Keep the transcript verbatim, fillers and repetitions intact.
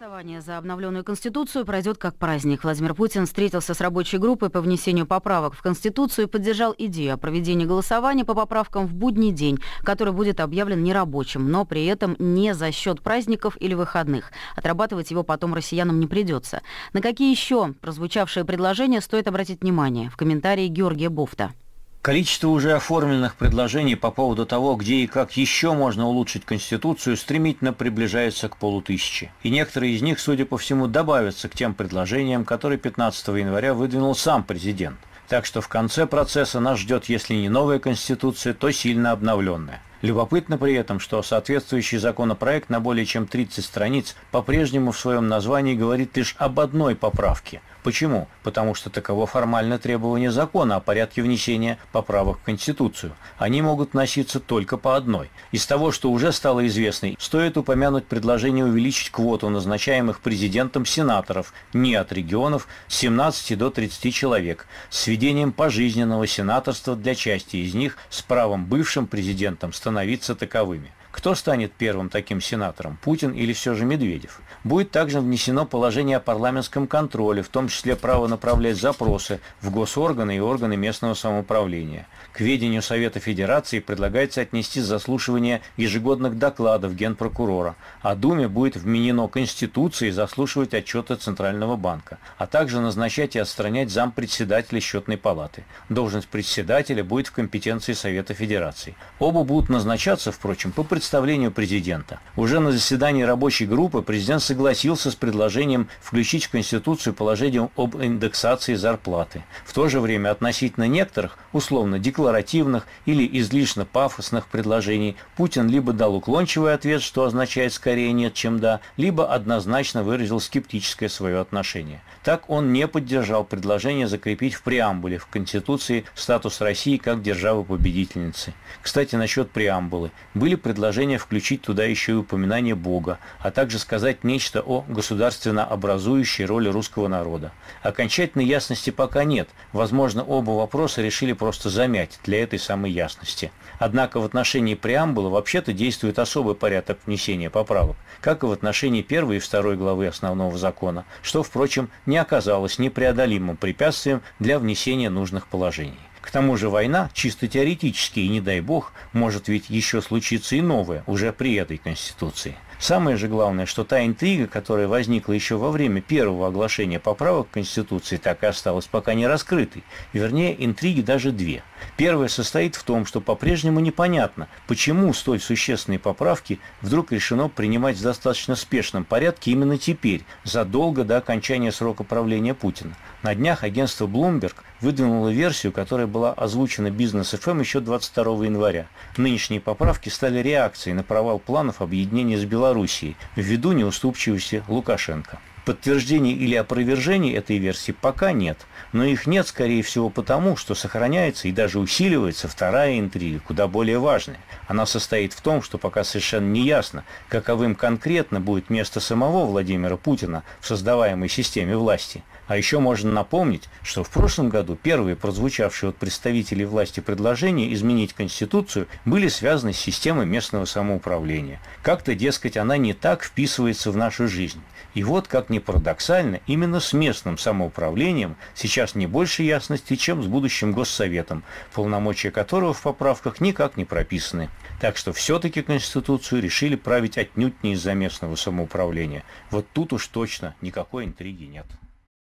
Голосование за обновленную Конституцию пройдет как праздник. Владимир Путин встретился с рабочей группой по внесению поправок в Конституцию и поддержал идею о проведении голосования по поправкам в будний день, который будет объявлен нерабочим, но при этом не за счет праздников или выходных. Отрабатывать его потом россиянам не придется. На какие еще прозвучавшие предложения стоит обратить внимание? В комментарии Георгия Бофта. Количество уже оформленных предложений по поводу того, где и как еще можно улучшить Конституцию, стремительно приближается к полутысяче. И некоторые из них, судя по всему, добавятся к тем предложениям, которые пятнадцатого января выдвинул сам президент. Так что в конце процесса нас ждет, если не новая Конституция, то сильно обновленная. Любопытно при этом, что соответствующий законопроект на более чем тридцать страниц по-прежнему в своем названии говорит лишь об одной поправке. Почему? Потому что таково формальное требование закона о порядке внесения поправок в Конституцию. Они могут вноситься только по одной. Из того, что уже стало известно, стоит упомянуть предложение увеличить квоту назначаемых президентом сенаторов не от регионов с семнадцати до тридцати человек, с введением пожизненного сенаторства для части из них с правом бывшим президентом становиться таковыми. Кто станет первым таким сенатором, Путин или все же Медведев? Будет также внесено положение о парламентском контроле, в том числе право направлять запросы в госорганы и органы местного самоуправления. К ведению Совета Федерации предлагается отнести заслушивание ежегодных докладов Генпрокурора, а Думе будет вменено Конституцией заслушивать отчеты Центрального банка, а также назначать и отстранять зампредседателя Счетной палаты. Должность председателя будет в компетенции Совета Федерации. Оба будут назначаться, впрочем, по представлению президента. Уже на заседании рабочей группы президент согласился с предложением включить в Конституцию положение об индексации зарплаты. В то же время относительно некоторых, условно декларативных или излишне пафосных предложений, Путин либо дал уклончивый ответ, что означает скорее нет, чем да, либо однозначно выразил скептическое свое отношение. Так он не поддержал предложение закрепить в преамбуле в Конституции статус России как державы-победительницы. Кстати, насчет преамбулы. Были предложения включить туда еще и упоминание Бога, а также сказать нечто о государственно образующей роли русского народа. Окончательной ясности пока нет. Возможно, оба вопроса решили просто замять для этой самой ясности. Однако в отношении преамбулы вообще-то действует особый порядок внесения поправок, как и в отношении первой и второй главы основного закона, что, впрочем, не оказалось непреодолимым препятствием для внесения нужных положений. К тому же война, чисто теоретически, и не дай бог, может ведь еще случиться и новая, уже при этой Конституции. Самое же главное, что та интрига, которая возникла еще во время первого оглашения поправок к Конституции, так и осталась пока не раскрытой. Вернее, интриги даже две. Первая состоит в том, что по-прежнему непонятно, почему столь существенные поправки вдруг решено принимать в достаточно спешном порядке именно теперь, задолго до окончания срока правления Путина. На днях агентство Bloomberg выдвинуло версию, которая была озвучена Бизнес эф эм еще двадцать второго января. Нынешние поправки стали реакцией на провал планов объединения с Белоруссией ввиду неуступчивости Лукашенко. Подтверждений или опровержений этой версии пока нет, но их нет, скорее всего, потому, что сохраняется и даже усиливается вторая интрига, куда более важная. Она состоит в том, что пока совершенно не ясно, каковым конкретно будет место самого Владимира Путина в создаваемой системе власти. А еще можно напомнить, что в прошлом году первые прозвучавшие от представителей власти предложения изменить Конституцию были связаны с системой местного самоуправления. Как-то, дескать, она не так вписывается в нашу жизнь. И вот, как ни парадоксально, именно с местным самоуправлением сейчас не больше ясности, чем с будущим Госсоветом, полномочия которого в поправках никак не прописаны. Так что все-таки Конституцию решили править отнюдь не из-за местного самоуправления. Вот тут уж точно никакой интриги нет.